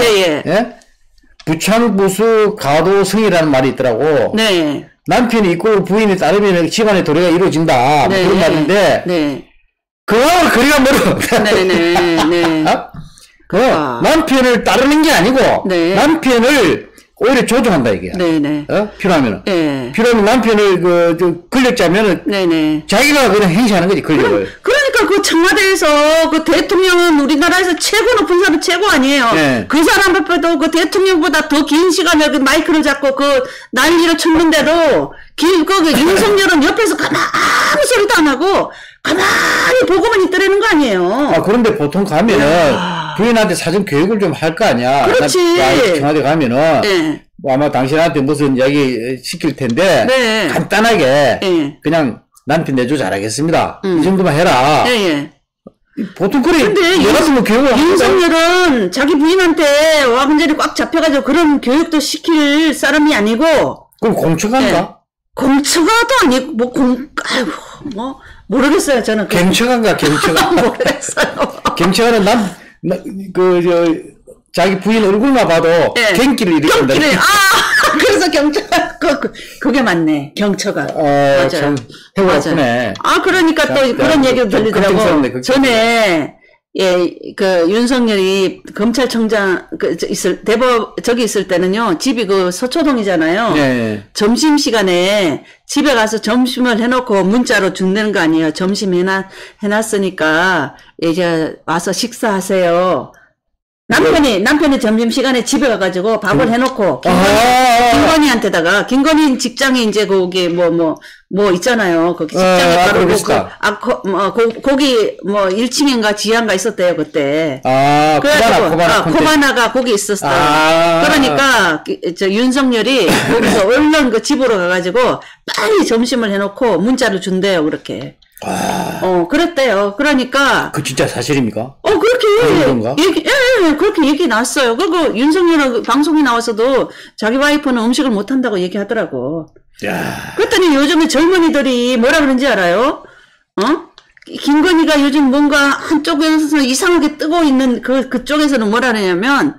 부창부수 가도성이라는 말이 있더라고. 남편이 있고 부인이 따르면 집안의 도래가 이루어진다. 그런 말인데. 그거하고 거리가 멀어. 남편을 따르는 게 아니고 네. 남편을 오히려 조종한다 이게. 네네. 필요하면은. 네. 필요하면 남편을 권력자면은 네네. 자기가 그냥 행사하는 거지 권력을. 그러니까 그 청와대에서 그 대통령은 우리나라에서 최고 높은 사람 최고 아니에요. 네. 그 사람 앞에도 그 대통령보다 더 긴 시간을 그 마이크를 잡고 그 난리를 쳤는데도 그 윤석열은 옆에서 가만히 아무 소리도 안 하고 가만히 보고만 있더라는 거 아니에요. 그런데 보통 가면은 부인한테 사전 교육을 좀 할 거 아니야. 그렇지. 청와대 가면은 네. 아마 당신한테 무슨 이야기 시킬 텐데 네. 간단하게 네. 그냥 남편 내조 잘하겠습니다. 이 정도만 해라. 네. 보통 그래. 근데 윤석열은 자기 부인한테 완전히 꽉 잡혀가지고 그런 교육도 시킬 사람이 아니고. 그럼 공처가인가? 네. 공처가도 아니고 모르겠어요. 저는 경처가인가 경처가. 모르겠어요. 경처가는 자기 부인 얼굴만 봐도 네. 경기를 일으킨다. 그래서 경처가 그게 맞네. 경처가. 맞아요. 참 해보았네. 그러니까 또 그런 얘기도 들리더라고. 전에 그 윤석열이 검찰청장 저기 있을 때는요. 집이 그 서초동이잖아요. 네. 점심 시간에 집에 가서 점심을 해놓고 문자로 준다는 거 아니에요. 점심 해놨으니까 이제 와서 식사하세요. 남편이 점심시간에 집에 가가지고 밥을 해놓고, 김건희한테다가, 김건희 직장이 이제 거기 뭐 있잖아요. 거기 직장에 바로 거기 1층인가 지하인가 있었대요, 그때. 코바나가 거기 있었어. 그러니까, 윤석열이 거기서 얼른 그 집으로 가가지고, 빨리 점심을 해놓고 문자를 준대요, 그렇게. 그랬대요. 그러니까. 그 진짜 사실입니까? 그렇게 그렇게 얘기 났어요. 그리고 윤석열은 방송에 나와서도 자기 와이프는 음식을 못한다고 얘기하더라고. 그랬더니 요즘에 젊은이들이 뭐라 그런지 알아요? 김건희가 요즘 뭔가 한쪽에서 이상하게 뜨고 있는 그쪽에서는 뭐라 그러냐면,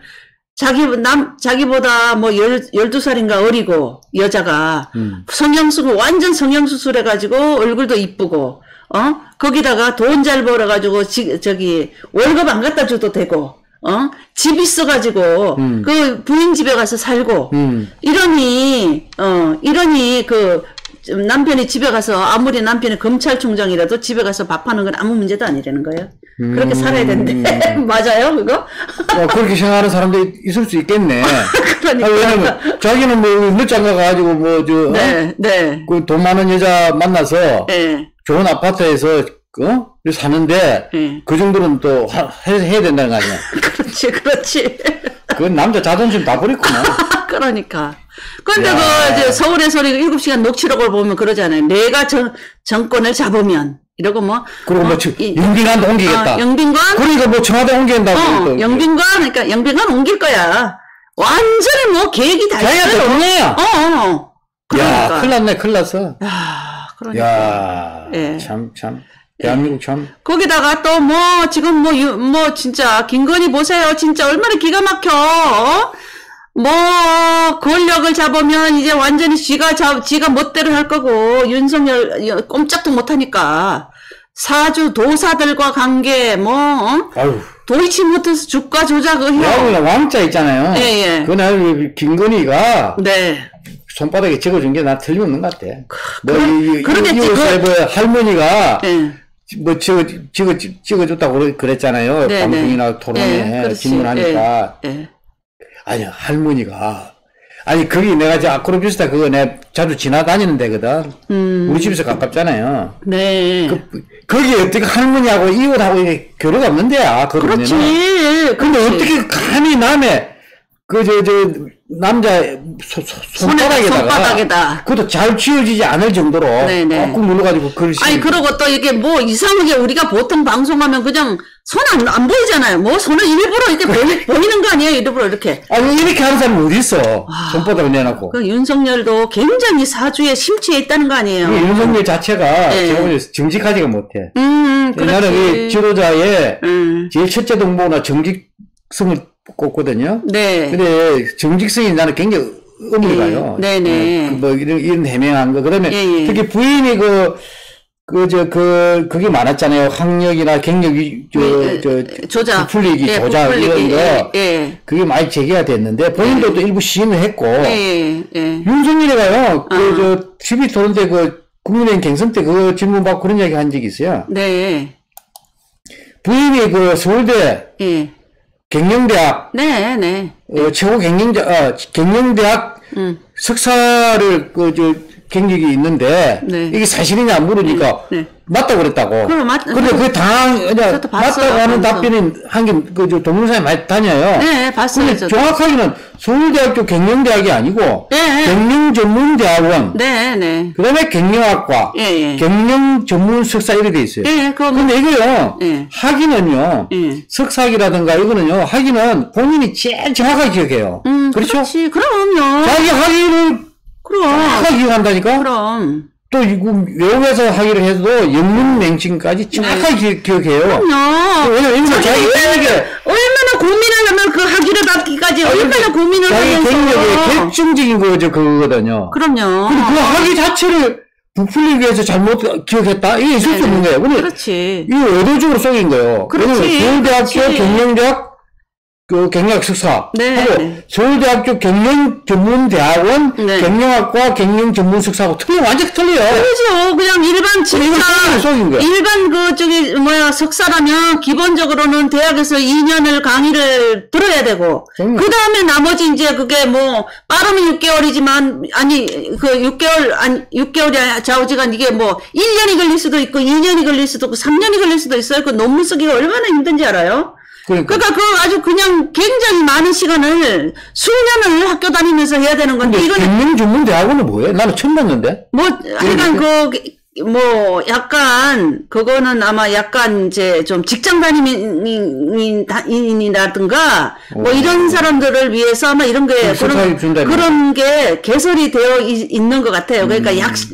자기보다 12살인가 어리고, 여자가, 완전 성형수술 해가지고, 얼굴도 이쁘고, 거기다가 돈 잘 벌어가지고, 월급 안 갖다 줘도 되고, 집 있어가지고, 그 부인 집에 가서 살고, 이러니 남편이 집에 가서, 아무리 남편이 검찰총장이라도 집에 가서 밥하는 건 아무 문제도 아니라는 거예요. 그렇게 살아야 된대. 맞아요, 그거? 그렇게 생각하는 사람도 있을 수 있겠네. 그러니까. 왜냐면, 자기는 늦장 가가지고, 그 돈 많은 여자 만나서, 네. 좋은 아파트에서, 사는데, 그 정도는 또 해야 된다는 거 아니야? 그렇지. 그건 남자 자존심 다 버렸구나. 그러니까. 근데 이제 서울의 소리가 7시간 녹취록을 보면 그러잖아요. 내가 정권을 잡으면. 이러고 그리고 영빈관도 옮기겠다. 영빈관? 그러니까 청와대 옮긴다고. 영빈관? 그러니까 영빈관 옮길 거야. 완전히 계획이 다 있어요. 자기가 대통령이야. 그러니까. 큰일 났어. 그러니까. 참. 대한민국 참. 거기다가 또 지금 진짜, 김건희 보세요. 진짜 얼마나 기가 막혀. 권력을 잡으면 이제 완전히 지가 멋대로 할 거고, 윤석열 꼼짝도 못하니까. 도사들과 관계, 도이치모터스 주가 조작 의혹. 왕자 있잖아요. 예. 그날 김건희가. 네. 손바닥에 적어준 게 나 틀림없는 것 같아. 그러겠지. 할머니가. 찍어줬다고 그랬잖아요. 방송이나 토론에 질문하니까. 아니, 할머니가. 거기 내가 아크로비스타 그거 내가 자주 지나다니는 데거든. 우리 집에서 가깝잖아요. 네. 거기 어떻게 할머니하고 이웃하고 교류가 없는 데야. 그렇지. 근데 어떻게 감히 남의, 남자 손바닥에다가 그것도 잘 쥐어지지 않을 정도로 꾹꾹 눌러가지고 그러고 또 이게 이상하게 우리가 보통 방송하면 그냥 손 안 보이잖아요. 손을 일부러 이렇게 보이는 거 아니에요? 일부러 이렇게. 이렇게 하는 사람이 어디 있어? 손바닥을 내놓고. 윤석열도 굉장히 사주에 심취해 있다는 거 아니에요? 윤석열 자체가 제가 보기엔 정직하지가 못해. 나는 이 지도자의 제일 첫째 동보나 정직성을 꼽거든요. 네. 근데 정직성이 나는 굉장히 의미가요. 네네. 이런 해명한 거. 그다음에 특히 부인이 그게 많았잖아요. 학력이나 경력이, 조작. 부풀리기, 예, 조작, 부풀리기. 이런 거. 예, 예. 그게 많이 제기가 됐는데, 본인도 또 일부 시인을 했고. 예, 예. 윤석열이가요, TV 토론 때 국민의힘 경선 때 그 질문 받고 그런 이야기 한 적이 있어요. 네. 부인이 서울대. 예. 경영대학. 네. 최고 경영대학. 석사를, 경력이 있는데, 네. 이게 사실이냐 안 물으니까, 네. 맞다고 그랬다고. 근데 맞다고 하는 답변이 동영상에 많이 다녀요. 네, 봤어요. 근데 정확하게는 서울대학교 경영대학이 아니고, 네. 경영전문대학원. 네. 그 다음에 경영학과, 경영전문석사 이렇게 돼 있어요. 근데 이거요, 학위는요, 석사학위라든가 이거는요, 학위는 본인이 제일 정확하게 기억해요. 그렇죠? 그렇지, 그럼요. 자기 학위를 정확하게 기억한다니까? 그럼. 또, 외국에서 학위를 해도 영문맹칭까지 정확하게 기억해요. 그럼요. 왜냐면 자기 경력에. 얼마나 고민을 하면 그 학위를 받기까지 얼마나 고민을 하면서. 자기 경력에 결정적인 거죠, 그거거든요. 그럼요. 근데 그 학위 자체를 부풀리기 위해서 잘못 기억했다? 이게 있을 수 없는 거예요. 근데 그렇지. 이거 의도적으로 속인 거예요. 그렇지. 서울대학교 경영대학 경영학 석사. 하고 서울대학교 경영전문대학원 경영학과 경영전문 석사하고 완전히 틀려요. 그렇죠. 그냥 일반 석사라면 기본적으로는 대학에서 2년을 강의를 들어야 되고 그 다음에 나머지 이제 그게 빠르면 6개월이지만 6개월이 좌우지간 이게 1년이 걸릴 수도 있고 2년이 걸릴 수도 있고 3년이 걸릴 수도 있어요. 그 논문 쓰기가 얼마나 힘든지 알아요? 그러니까 아주 그냥 굉장히 많은 시간을 수년을 학교 다니면서 해야 되는 건데 이거는 경영전문대학원은 뭐예요? 나는 처음 봤는데. 하여간 약간 그거는 아마 약간 이제 좀 직장 다니민이라든가 이런 사람들을 위해서 아마 이런 게 그런 게 개설이 되어 있는 것 같아요. 그러니까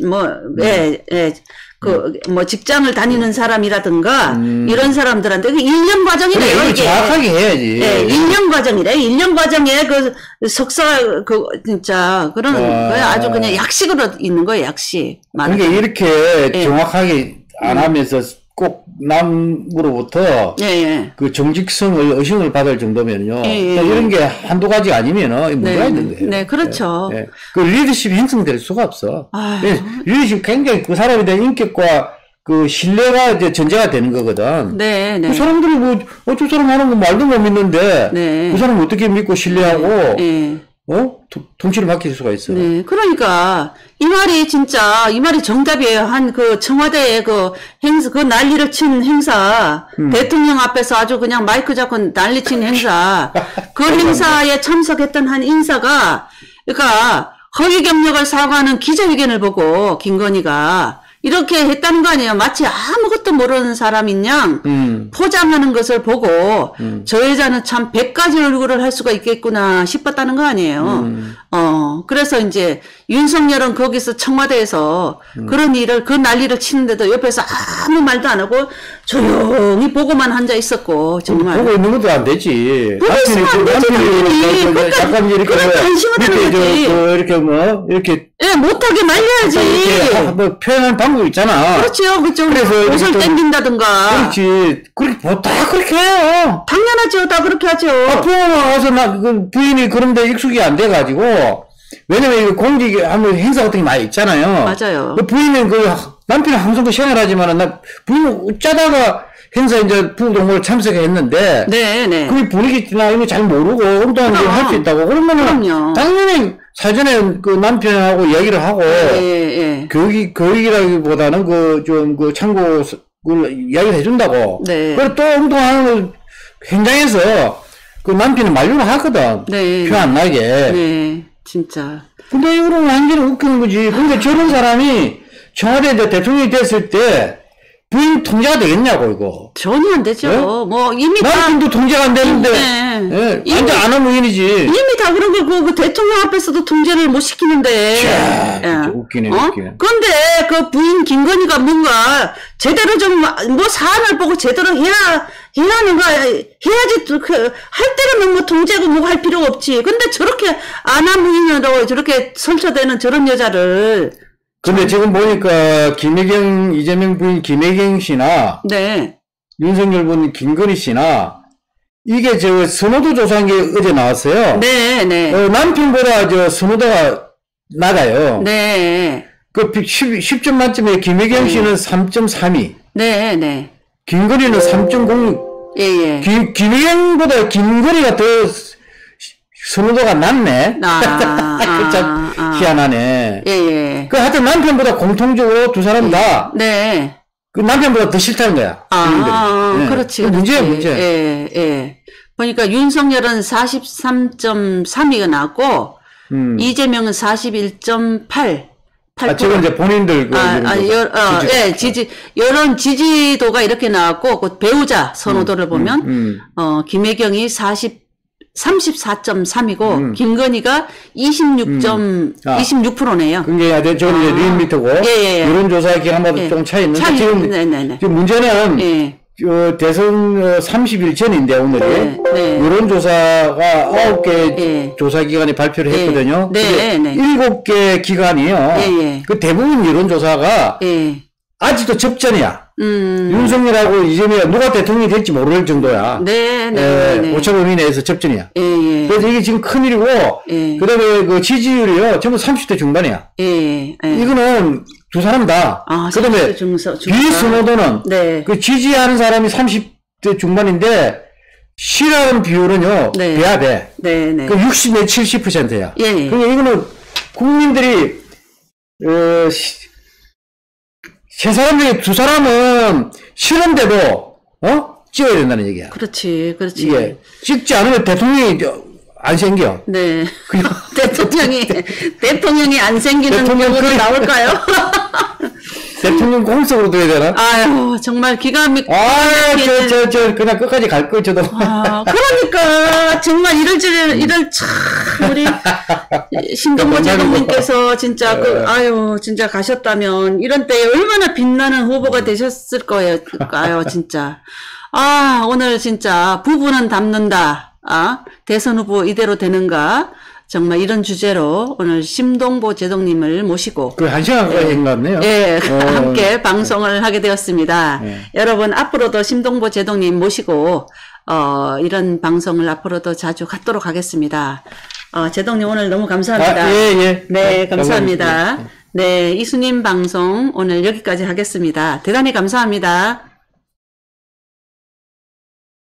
직장을 다니는 사람이라든가, 이런 사람들한테, 1년 과정이래요, 이게. 정확하게 해야지. 1년 과정이래. 1년 과정에 석사, 진짜, 그런 거에 아주 그냥 약식으로 있는 거예요, 약식. 그러니까 이렇게 정확하게 안 하면서 꼭 남으로부터 그 정직성을 의심을 받을 정도면요. 이런 게 한두 가지 아니면은 문제가 있는 거예요. 네, 그렇죠. 그 리더십이 형성될 수가 없어. 리더십 굉장히 그 사람에 대한 인격과 그 신뢰가 이제 전제가 되는 거거든. 그 사람들이 어쩔 사람 하는 거 말도 못 믿는데 그 사람 어떻게 믿고 신뢰하고 통치를 맡길 수가 있어. 그러니까 이 말이 정답이에요. 한 청와대의 행사, 난리를 친 행사, 대통령 앞에서 아주 그냥 마이크 잡고 난리 친 행사, 그 행사에 참석했던 한 인사가, 그러니까 허위 경력을 사과하는 기자회견을 보고 김건희가 이렇게 했다는 거 아니에요. 마치 아무것도 모르는 사람인 양 포장하는 것을 보고 저 여자는 참 100가지 얼굴을 할 수가 있겠구나 싶었다는 거 아니에요. 그래서 이제 윤석열은 거기서 청와대에서 그런 그 난리를 치는데도 옆에서 아무 말도 안 하고 조용히 보고만 앉아 있었고, 정말. 보고 있는 것도 안 되지. 보고 있으면 안 되지, 당연히. 잠깐 이렇게 관심을 하는 거지. 이렇게. 못하게 말려야지. 표현하는 방법이 있잖아. 그렇죠. 그래서 옷을 당긴다든가. 그렇지. 다 그렇게 해요. 당연하죠. 다 그렇게 하죠. 부모가 와서 부인이 그런데 익숙이 안 돼가지고, 왜냐면 공직하면 행사 같은 게 많이 있잖아요. 맞아요. 부인은 남편은 항상 시행을 하지만은 부인은 어쩌다가 행사 이제 부동을 참석했는데. 그 분위기나 이런 거 잘 모르고 엉뚱한 걸 할 수 있다고. 그러면은. 당연히 사전에 남편하고 이야기를 하고. 교육이라기보다는 참고, 이야기를 해준다고. 그리고 또 엉뚱한 걸 현장에서 남편은 만류를 하거든. 표 안 나게. 진짜. 근데 이거는 완전히 웃기는 거지. 근데 저런 사람이 청와대 대통령이 됐을 때 부인 통제가 되겠냐고, 이거. 전혀 안 되죠. 이미 남편도 통제가 안 되는데. 완전 안하무인이지. 이미 다 그런 거, 대통령 앞에서도 통제를 못 시키는데. 웃기네. 그런데 부인 김건희가 뭔가 제대로 사안을 보고 제대로 해야지, 할 때는 통제고 할 필요가 없지. 근데 저렇게 안하무인으로 저렇게 설쳐대는 저런 여자를, 근데 지금 보니까 이재명 부인 김혜경 씨나 네. 윤석열 부인 김건희 씨나 이게 저 선호도 조사한 게 어제 나왔어요. 네, 네. 남편보다 저 선호도가 낮아요. 네. 그 10점 만점에 김혜경 씨는 3.32. 네, 네. 김건희는 3.06. 예, 예. 김혜경보다 김건희가 더 선호도가 낮네. 참 희한하네. 예, 예. 그 하여튼 남편보다 공통적으로 두 사람 다. 네. 그 남편보다 더 싫다는 거야. 네. 그렇지. 문제야, 문제. 예, 예. 보니까 윤석열은 43.32가 나왔고, 이재명은 41.8. 지금 이제 본인들 여론 지지도가 이렇게 나왔고, 그 배우자 선호도를 보면, 김혜경이 34.3이고, 김건희가 26%네요. 그게 저는 이제 리미터고, 여론조사 기간마다 조금 차이 있는데, 지금 문제는, 대선 30일 전인데, 오늘이. 여론조사가 9개 조사기관이 발표를 했거든요. 7개 기관이요. 그 대부분 여론조사가 아직도 접전이야. 윤석열하고 이재명 누가 대통령이 될지 모를 정도야. 5천 원 이내에서 접전이야. 그래서 이게 지금 큰일이고, 그 다음에 그 지지율이요, 전부 30대 중반이야. 이거는 두 사람 다. 그 다음에 비선호도는, 그 지지하는 사람이 30대 중반인데, 싫어하는 비율은요, 돼야 돼. 그 60, 내 70%야. 그러니까 이거는 국민들이, 세 사람 중에 두 사람은 싫은데도, 찍어야 된다는 얘기야. 그렇지. 이게, 찍지 않으면 대통령이 안 생겨. 네. 대통령이 안 생기는 경우도 나올까요? 대통령 공석으로 둬야 되나? 아유, 정말 기가 막히게. 그냥 끝까지 갈 걸, 저도. 그러니까, 정말 이럴 참, 우리, 신동보 제동님께서 진짜, 진짜 가셨다면, 이런 때에 얼마나 빛나는 후보가 되셨을 거예요, 진짜. 오늘 진짜, 부부는 닮는다. 대선 후보 이대로 되는가? 정말 이런 주제로 오늘 심동보 제동님을 모시고. 그 1시간까지 했나네요. 함께 방송을 하게 되었습니다. 여러분, 앞으로도 심동보 제동님 모시고, 이런 방송을 앞으로도 자주 갖도록 하겠습니다. 제동님 오늘 너무 감사합니다. 네, 감사합니다. 네, 이수님 방송 오늘 여기까지 하겠습니다. 대단히 감사합니다.